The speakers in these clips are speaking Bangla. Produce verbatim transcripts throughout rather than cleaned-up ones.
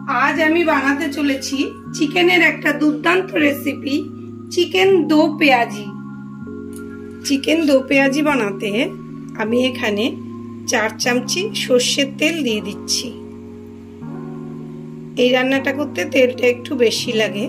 आज आमी बानाते चलेछि चिकेनेर एकटा दुर्दान्त रेसिपि चिकेन दो पेঁয়াজি। चिकेन दो पेঁয়াজি बानाते आमी एखाने चार चामची सर्षेर तेल दिए दिচ্ছি। এই রান্নাটা করতে তেলটা একটু বেশি লাগে।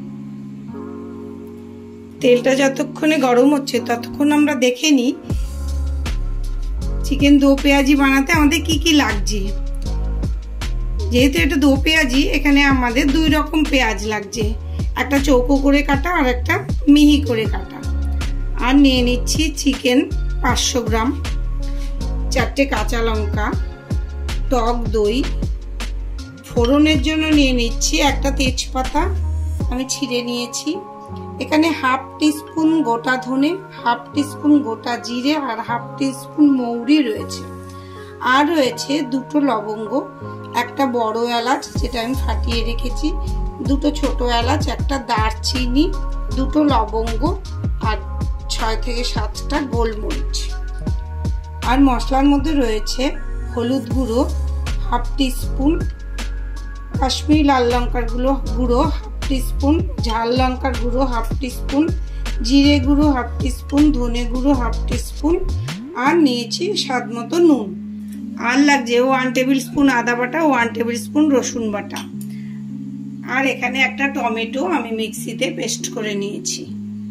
তেলটা যতক্ষণে গরম হচ্ছে ততক্ষণ আমরা দেখে নিই চিকেন দো পেঁয়াজি বানাতে আমাদের কি কি লাগছে। যেহেতু এটা দো পেঁয়াজি এখানে আমাদের দুই রকম পেঁয়াজ লাগছে, একটা চৌকো করে কাটা আর একটা মিহি করে কাটা। আর নিয়ে নিচ্ছি চিকেন পাঁচশো গ্রাম, চারটে কাঁচা লঙ্কা, টক দই, ফোড়নের জন্য নিয়ে নিচ্ছি একটা তেজপাতা আমি ছিঁড়ে নিয়েছি। এখানে হাফ টিস্পুন গোটা ধনে, হাফ টিস্পুন গোটা জিরে আর হাফ টিস্পুন মৌরি রয়েছে। আর রয়েছে দুটো লবঙ্গ, একটা বড় এলাচ যেটা আমি ফাটিয়ে রেখেছি, দুটো ছোট এলাচ, একটা দারচিনি, দুটো লবঙ্গ আর ছয় থেকে সাতটা গোলমরিচ। আর মশলার মধ্যে রয়েছে হলুদ গুঁড়ো হাফ টিস্পুন, কাশ্মীরি লাল লঙ্কার গুঁড়ো গুঁড়ো হাফ টিস্পুন, ঝাল লঙ্কার গুঁড়ো হাফ টিস্পুন, জিরে গুঁড়ো হাফ টিস্পুন, ধনে গুঁড়ো হাফ টিস্পুন আর নিয়েছি স্বাদ মতো নুন। আর লাগছে ওয়ান টেবিল স্পুন আদা বাটা, ওয়ান টেবিল স্পুন রসুন বাটা। আর এখানে একটা টমেটো আমি মিক্সিতে পেস্ট করে নিয়েছি।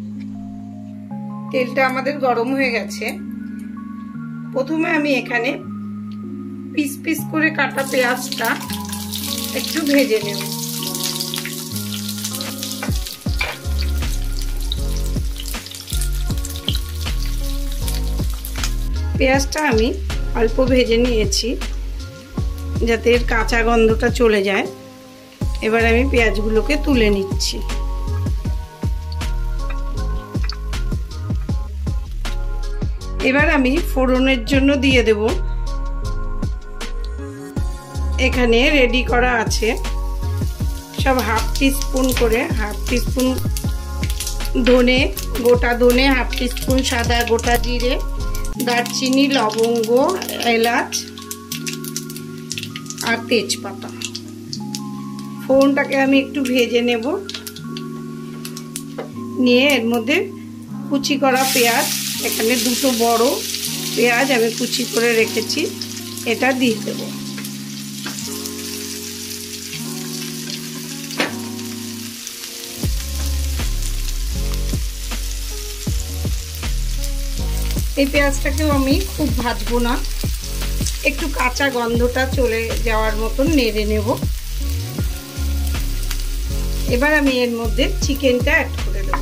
তেলটা আমাদের গরম হয়ে গেছে। প্রথমে আমি এখানে পিস পিস করে কাটা পেঁয়াজটা একটু ভেজে নেব। পেঁয়াজটা আমি অল্প ভেজে নিয়েছি যাতে এর কাঁচা গন্ধটা চলে যায়। এবার আমি পেঁয়াজগুলোকে তুলে নিচ্ছি। এবার আমি ফোড়নের জন্য দিয়ে দেব, এখানে রেডি করা আছে সব হাফ টিস্পুন করে, হাফ টিস্পুন ধনে, গোটা ধনে, হাফ টিস্পুন সাদা গোটা জিরে, দারচিনি, লবঙ্গ, এলাচ আর তেজপাতা। ফোড়নটাকে আমি একটু ভেজে নেব। নিয়ে এর মধ্যে কুচি করা পেঁয়াজ, এখানে দুটো বড় পেঁয়াজ আমি কুচি করে রেখেছি, এটা দিয়ে দেব। এই পেঁয়াজটাকেও আমি খুব ভাজবো না, একটু কাঁচা গন্ধটা চলে যাওয়ার মতন নেড়ে নেব। এবার আমি এর মধ্যে চিকেনটা অ্যাড করে দেব।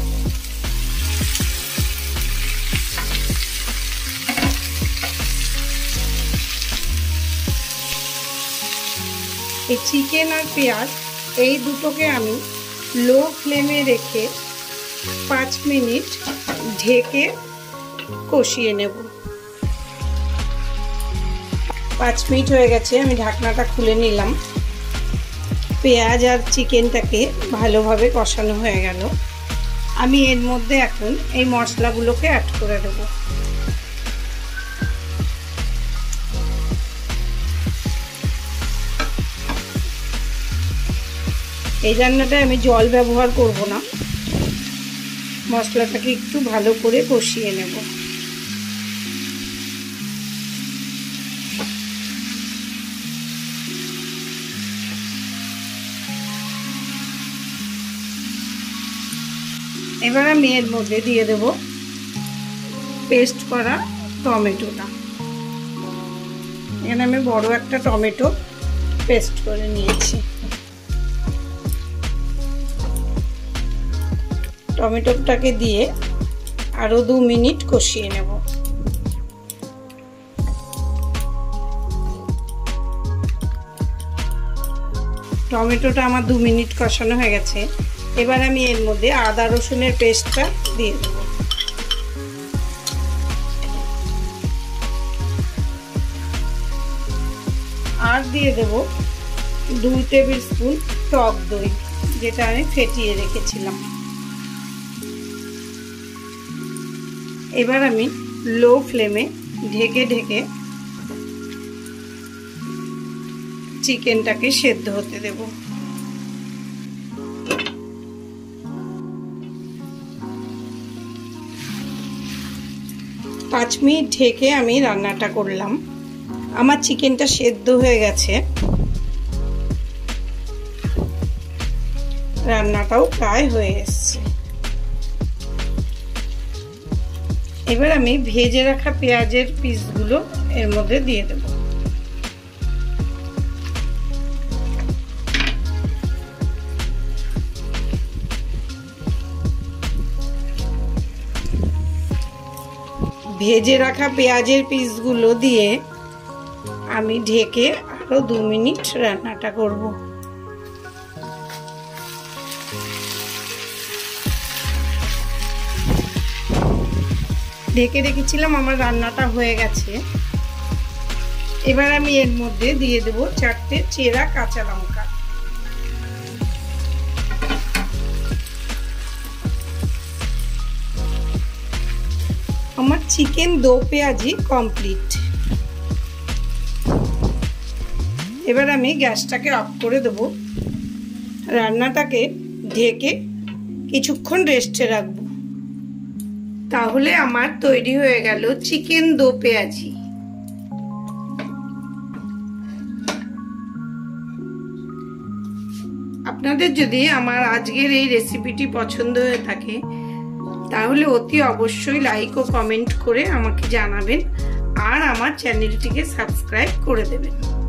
এই চিকেন আর পেঁয়াজ এই দুটোকে আমি লো ফ্লেমে রেখে পাঁচ মিনিট ঢেকে কষিয়ে নেব। পাঁচ মিনিট হয়ে গেছে, আমি ঢাকনাটা খুলে নিলাম। পেঁয়াজ আর চিকেনটাকে ভালোভাবে কষানো হয়ে গেল। আমি এর মধ্যে এখন এই মশলাগুলোকে অ্যাড করে দেব। এই রান্নাটায় আমি জল ব্যবহার করব না, মশলাটাকে একটু ভালো করে কষিয়ে নেব। এবার আমি এর মধ্যে দিয়ে দেব পেস্ট করা টমেটোটা। এখানে আমি বড় একটা টমেটো পেস্ট করে নিয়েছি। টমেটোটাকে দিয়ে আরো দু মিনিট কষিয়ে নেব। টমেটোটা আমার দু মিনিট কষানো হয়ে গেছে। এবার আমি এর মধ্যে আদা রসুনের পেস্টটা দিয়ে দেব। আর দিয়ে দেব দুই টেবিল স্পুন টক দই, যেটা আমি ফেটিয়ে রেখেছিলাম। এবার আমি লো ফ্লেমে ঢেকে ঢেকে চিকেনটাকে সেদ্ধ হতে দেব। পাঁচ মিনিট ঢেকে আমি রান্নাটা করলাম। আমার চিকেনটা সেদ্ধ হয়ে গেছে, রান্নাটাও প্রায় হয়ে এসছে। এবার আমি ভেজে রাখা পেঁয়াজের পিসগুলো এর মধ্যে দিয়ে দেব। ভেজে রাখা পেঁয়াজের পিসগুলো দিয়ে আমি ঢেকে আরো দু মিনিট রান্নাটা করব। ঢেকে রেখেছিলাম, আমার রান্নাটা হয়ে গেছে। এবার আমি এর মধ্যে দিয়ে দেব চারটে চেরা কাঁচা লঙ্কা। আমার চিকেন দো পেঁয়াজি কমপ্লিট। এবার আমি গ্যাসটাকে অফ করে দেব, রান্নাটাকে ঢেকে কিছুক্ষণ রেস্টে রাখবো। তাহলে আমার তৈরি হয়ে গেল চিকেন দো পেঁয়াজি। আপনাদের যদি আমার আজকের এই রেসিপিটি পছন্দ হয়ে থাকে তাহলে অতি অবশ্যই লাইক ও কমেন্ট করে আমাকে জানাবেন আর আমার চ্যানেলটিকে সাবস্ক্রাইব করে দেবেন।